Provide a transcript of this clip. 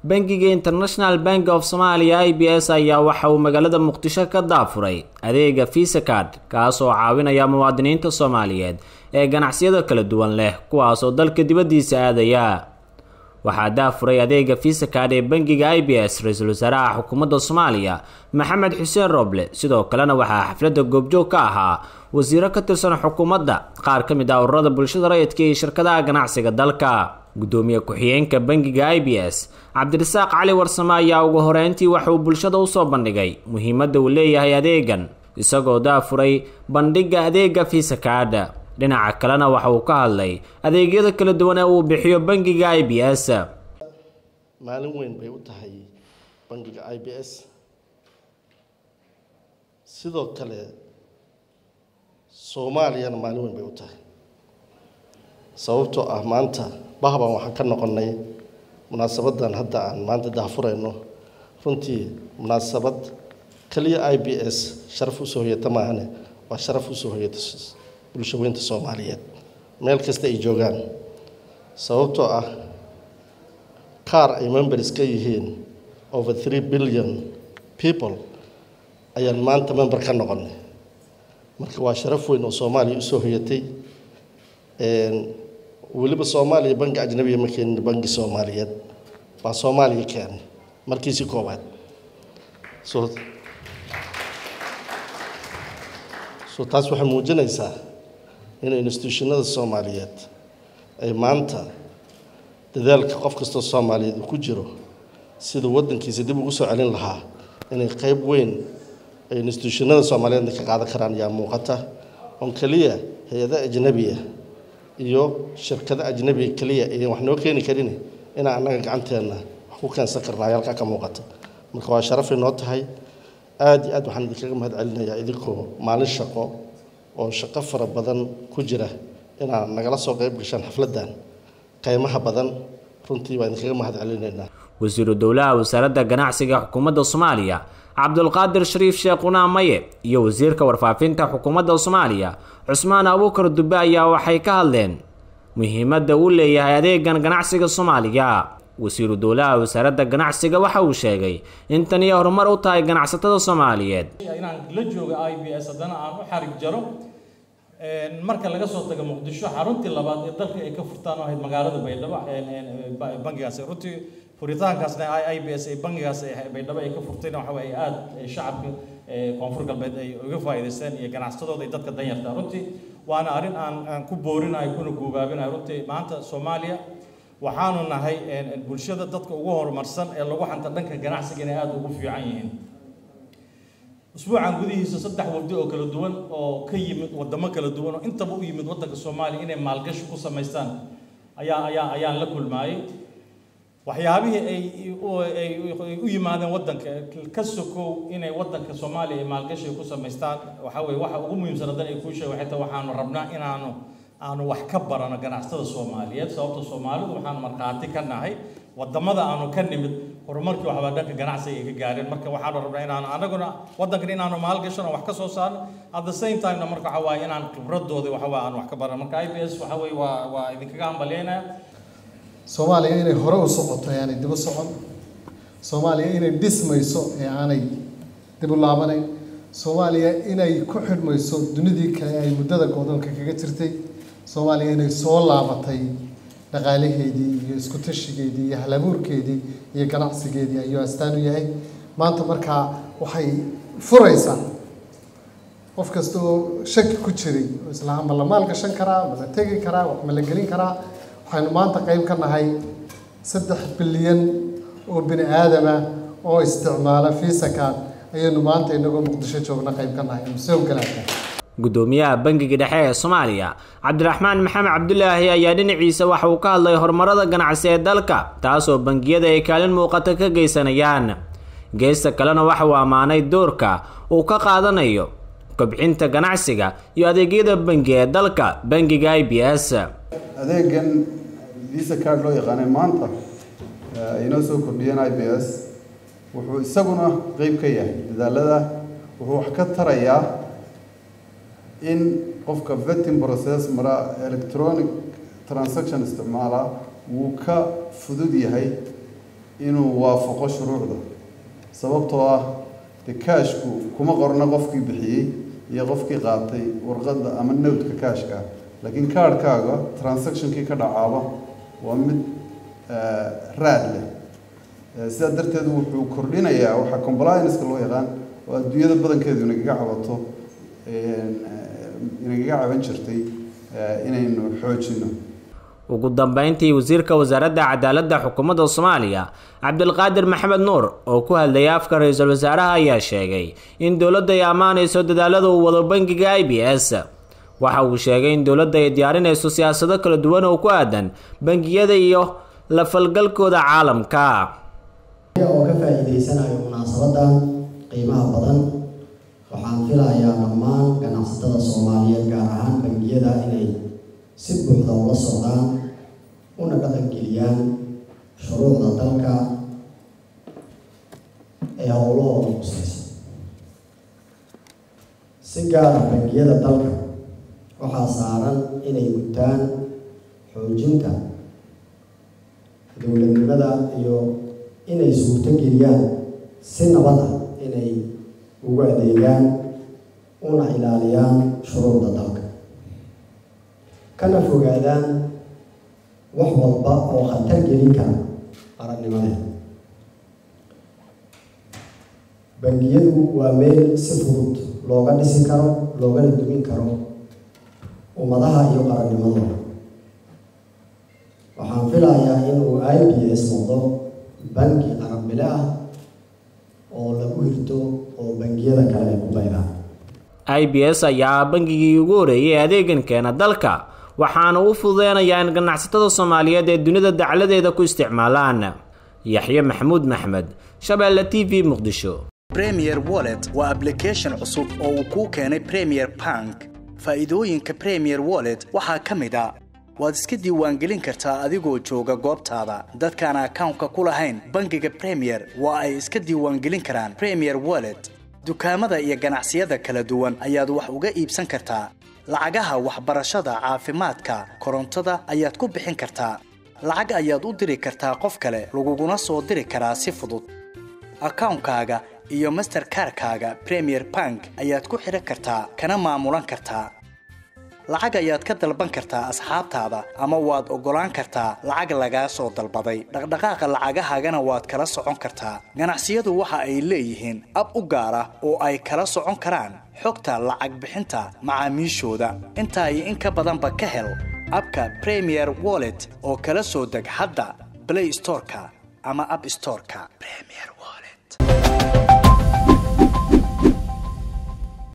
bangiga International Bank of Somalia IBS ayaa waxa uu magaalada Muqdisho ka daafuray adeega Visa Card kaas oo caawinaya muwaadiniinta Soomaaliyeed ee ganacsiyada kala duwan leh kuwaas oo dalka dibadiisa aadaya. waxaa daafuray adeega Visa Card ee bangiga IBS ra'iisul wasaaraha xukuumadda Soomaaliya Maxamed Xuseen Roble, sidoo kalena waxaa xafladda goobjoog ka ahaa wasiiro ka tirsan xukuumadda, qaar ka mid ah ururada bulshada rayidka iyo shirkadaha ganacsiga dalka. gudoomiye ku-xigeenka bangiga IBS Cabdirasaaq Cali Warsame ayaa ugu horeyntii waxa uu bulshada u soo bandhigay muhiimadda uu leeyahay adeegan, isagoo daafuray bandhigga adeega Visa Card. dhinaca kalena waxa uu ka hadlay adeegyada kala duwan ee uu bixiyo bangiga IBS. maalin weyn bay u tahay bangiga IBS, sidoo kale Soomaaliyana maalin weyn bay u tahay, sababtoo ah maanta bahban waxaan ka noqonay munaasabadan hadda aan maanta daafurayno. runtii munaasabad kaliya IBS sharaf u soo hoyata maahane, waa sharaf u soo hoyata bulshooyinka Soomaaliyeed meel kasta ay joogaan, sababtoo ah qaar ay members ka yihiin over 3 billion people ayaan maanta member ka noqonay. marka waa sharaf weyn oo Soomaaliya u soo hoyatay. weliba Soomaaliya bangi ajnabi ma keenin, bangi Soomaaliyeed waa Soomaaliya keenay markiisi koobaad. so taas waxay muujinaysaa in institutionada Soomaaliyeed ay maanta dadaalka qof kasta Soomaaliyeed ku jiro sida wadankiisa dib ugu soo celin lahaa inay qayb weyn ay institutionada Soomaaliyeed ka qaadan karaan yaa muuqata. on kaliya hay'adaha ajnabiga iyo shirkadaha ajnabiga kaliya ee wax noo keeni karin in anaga gacanteena wax ku keensan karnaa halka ka muuqata. marka waa sharaf inoo tahay. aad iyo aad waxaan idinkaga mahadcelinayaa idinkoo maalin shaqo oo shaqo fara badan ku jira inaan nagala soo qayb gashaan xafladan qiimaha badan. runtii waan idinkaga mahadcelinaynaa. wasiiru dowlaha wasaaradda ganacsiga xukuumadda Soomaaliya Cabdulqaadir Shariif Sheekh Maye iyo wasiirka warfaafinta xukuumadda Soomaaliya Cusmaan Abuukar Dube ayaa waxay ka hadleen muhiimadda uu leeyahay adeegan ganacsiga Soomaaliya. wasiiru dowlaha wasaaradda ganacsiga waxa uu sheegay in tani horumar u tahay ganacsatada Soomaaliyeed. inaan la joogo IBS haddana aan u xarig jaro marka laga soo tago Muqdisho xaruntii labaad ee dalka ay ka furtaan oo ahayd magaalada Baydhabo. bangigaas runtii furitaankaasna IBS ee bangigaas Baydhabo ay ka furteen waxa way aad shacabka koonfur galbeed ay uga faa'iideysteen iyo ganacsatadooda dadka danyarta. runtii waana arin aan ku boorinayo kuna guubaabinayo. runtii maanta Soomaaliya waxaanu nahay bulshada dadka ugu horumarsan ee lagu xanta dhanka ganacsiga inay aad ugu fiican yihiin. usbuucan gudihiisa 3 wafdi oo kala duwan oo ka yimid wadamo kala duwan oo intaba u yimid wadanka Soomaaliya inay maalgashi ku sameystaan ayaan la kulmaayay. waxyaabihii ay u yimaadeen wadanka ka sokow inay wadanka Soomaaliya ay maalgashi ku sameystaan waxa weeye waxa ugu muhiimsan hadan ay ku sheegay xitaa waxaanu rabnaa aanu wax ka barano ganacsatada Soomaaliyeed, sababtoo Soomaalidu waxaan marqaati ka nahay wadamada aanu ka nimid horumarkii waxba dhanka ganacsiga ay ka gaareen. marka waxaan rabnaa anaguna wadankan inaanu maalgashano wax ka soo saarno at the same time marka waxa waa inaan khibradooda aan wax ka barano. marka IBS waxa weeye waa idinkaga hambalyeynaa. Soomaaliya inay hore u socoto yani dib u socon, Soomaaliya inay dhismayso ee aanay dib u laabanayn, Soomaaliya inay ku xidhmayso dunidii kale ay muddada go'doonka kaga jirtay, Soomaaliya inay soo laabatay dhaqaalaheedii iyo isku tashigeedii iyo halabuurkeedii iyo ganacsigeedii ayuu astaan u yahay. maanta markaa waxay furaysaa qof kasta oo shaki ku jiray oo isla ama la maalgashan karaa, ma la tegi karaa, wax ma la gelin karaa. waxaynu maanta qayb ka nahay 3 bilyan oo bini aadama oo isticmaala Visa Card ayaynu maanta inagoo Muqdisho joogna qayb ka nahay soo galaya. gudoomiyaha bangiga dhexe ee Soomaaliya Cabdiraxmaan Maxamed Cabdullaahi ayaa dhinaciisa waxa uu ka hadlay horumarada ganacsi ee dalka, taasoo bangiyada ay kaalin muuqata ka geysanayaan. geesta kalena waxa uu amaanay doorka uu ka qaadanayo kobcinta ganacsiga iyo adeegyada bangiga ee dalka bangiga IBS. adeegan Visa Card loo yaqaan maanta inoo soo kordhiyeen IBS wuxuu isaguna qayb ka yahay dadaalada. wuxuu wax ka tarayaa in qofka vetting process mara electronic transaction isticmaala wuu ka fudud yahay inuu waafaqo shuruucda sababtoo ah kaashku kuma qorna qofkii bixiyay iyo qofkii qaatay warqadda ama note-ka kaashka laakiin kaarkaaga transactionkii ka dhacaaba waa mid raad leh sidaa darteed wuxuu kordhinayaa waxa compliance-ka loo yaqaan oo adduunyada badankeedu inagaga cabato inagaga caban jirtay inaynu xoojino ugu dambeyntii wasiirka wasaaradda cadaaladda xukuumadda Soomaaliya Cabdulqaadir Maxamed Nuur oo ku hadlayay afka ra'iisul wasaaraha ayaa sheegay in dawladda ay amaanayso dadaalada uu wado bangiga IBS waxa uu sheegay in dawladda ay diyaarinayso siyaasado kala duwan oo ku aadan bangiyada iyo la falgalkooda caalamka oo ka faa'iideysanayo munaasabadan qiimaha badan waxaan filayaa dhammaan ganacsatada Soomaaliyeed gaar ahaan bangiyada inay si buuxda ula socdaan una dhaqangeliyaan shuruucda dalka ee howlahooda khusaysan si gaar ah bangiyada dalka waxaa saaran inay gutaan xoojinta dowladnimada iyo inay suurtageliyaan si nabad ah inay ugu adeegaan una ilaaliyaan shuruucda dalka kana fogaadaan wax walba oo khatar gelin kara qarannimadeeda bangiyadu waa meel si fudud looga dhisi karo loogana dumin karo ummadaha iyo qarannimadooda waxaan filayaa inuu IBS noqdo bangi qaranbile ah oo lagu hirto oo bangiyada kale ay ku daydaan IBS ayaa bangigii ugu horeeyay adeegan keena dalka waxaana uu fududeynayaa in ganacsatada Soomaaliyeed ee dunida dacaladeeda ku isticmaalaan Yaxye Maxamuud Maxmed Shabeelle TV Muqdisho Premier Wallet waa application cusub oo uu ku keenay Premier Bank faa'iidooyinka Premier Wallet waxaa kamid ah waad iska diiwaangelin kartaa adigoo jooga goobtaada dadkaan account-ka ku lahayn bangiga Premier waa ay iska diiwaangelin karaan Premier Wallet dukaamada iyo ganacsiyada kala duwan ayaad wax uga iibsan kartaa lacagaha waxbarashada caafimaadka korontada ayaad ku bixin kartaa lacag ayaad u diri kartaa qof kale laguguna soo diri karaa si fudud account-kaaga iyo Mastercard-kaaga Premier Bank ayaad ku xiran kartaa kana maamulan kartaa lacag ayaad ka dalban kartaa asxaabtaada ama waad ogolaan kartaa lacag laga soo dalbaday dhaqdhaqaaqa lacagahaagana waad kala socon kartaa ganacsiyadu waxa ay leeyihiin ab u gaar ah oo ay kala socon karaan xogta lacag bixinta macaamiishooda inta ay in ka badanba ka hel abka Premier Wallet oo kala soo deg hadda Play Store-ka ama App Store-ka Premier